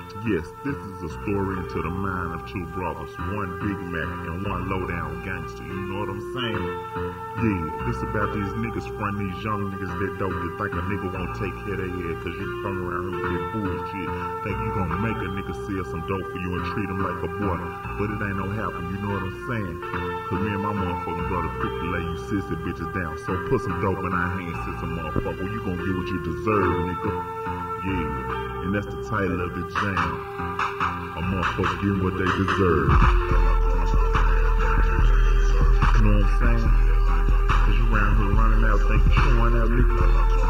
Yes, this is a story into the mind of two brothers, one Big Mac and one low-down gangster, you know what I'm saying? Yeah, this about these niggas fronting these young niggas that dope. You think a nigga won't take care of their head cause you come around here with that bullshit. Think you gonna make a nigga sell some dope for you and treat him like a boy, but it ain't no happen, you know what I'm saying? Cause me and my motherfucking brother quick to lay you sissy bitches down, so put some dope in our hands, sissy motherfucker, you gonna get what you deserve, nigga. Yeah, and that's the title of the jam. A motherfucker getting what they deserve. You know what I'm saying? Cause you around here running out, think you showing out, nigga.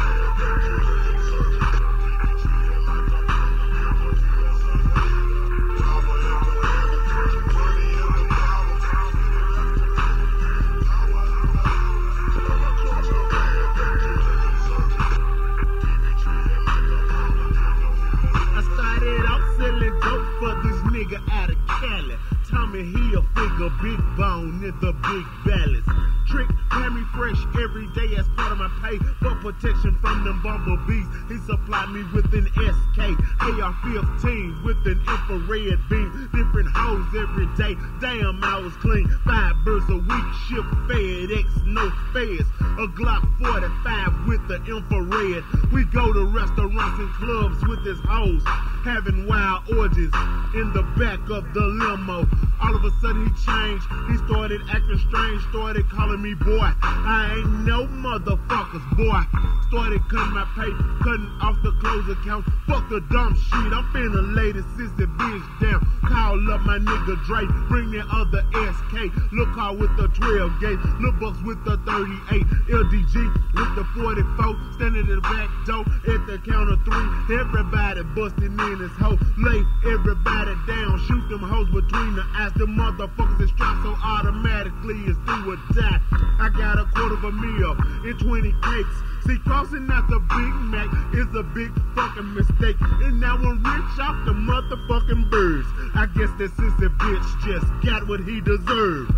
Out of Cali, Tommy he a figure, big bone in the big balance. Trick, had me fresh every day as part of my pay. For protection from them bumblebees, he supplied me with an SK AR-15 with an infrared beam. Different hoes every day, damn I was clean. 5 birds a week, ship FedEx, no feds. A Glock 45 with the infrared. We go to restaurants and clubs with his hoes, having wild orgies in the back of the limo. All of a sudden he changed, he started acting strange, started calling me boy. I ain't no motherfuckers, boy. Started cutting my pay, cutting off the clothes account. Fuck the dumb shit, I'm finna lay the sissy bitch down. Call up my nigga Dre, bring that other SK. Look out with the 12 gauge, Lil Bucks with the 38, LDG with the 44, standing in the back door at the count of 3. Everybody busting in his hoe, lay everybody down, shoot them hoes between the eyes. The motherfuckers is strapped so automatically it's do or die. I got $250,000 in 20 cakes. See, crossing out the Big Mac is a big fucking mistake. And now I'm rich off the motherfucking birds. I guess that sissy bitch just got what he deserved.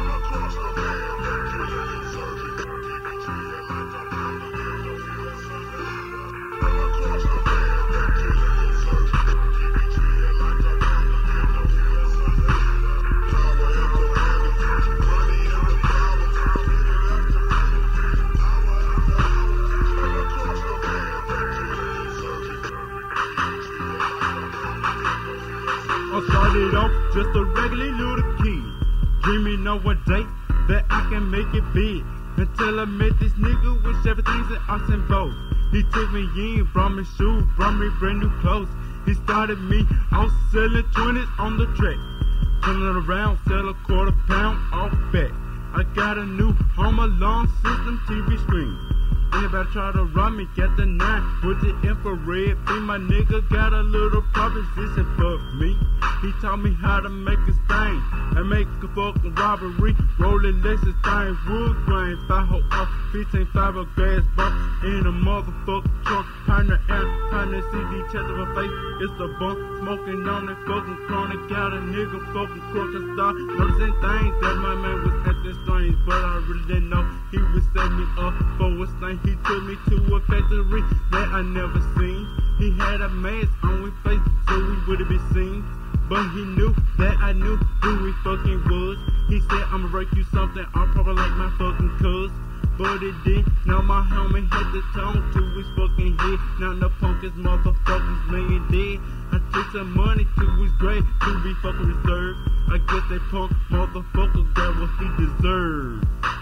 I started off just a regular little kid, dreaming of one day that I can make it big. Until I met this nigga with everything's an arts and bows. He took me in, brought me shoes, brought me brand new clothes. He started me out selling 20s on the track. Turning around, sell a £1/4 off back. I got a new Home Alone system TV screen. Anybody try to rob me, get the 9 with the infrared beam. My nigga got a little proposition for me. He taught me how to make a stain and make a fucking robbery. Rolling Lexus thing, wood grain, 5 hoe off, 15 fiber grass box in a motherfucking trunk. Partner out, partner CD, check of my face. It's the bunk, smoking on that fucking chronic. Got a nigga fucking crook and start noticing things that my man was acting strange, but I really didn't know he would set me up for a stain. He took me to a factory that I never seen. He had a mask on his face so we wouldn't be seen. But he knew that I knew who he fucking was. He said, I'ma break you something, I'm probably like my fucking cuz. But it did, now my homie had the tone to his fucking head. Now the punk is motherfuckers laying dead. I took some money to his grave to be fucking reserved. I guess that punk motherfucker got what he deserved.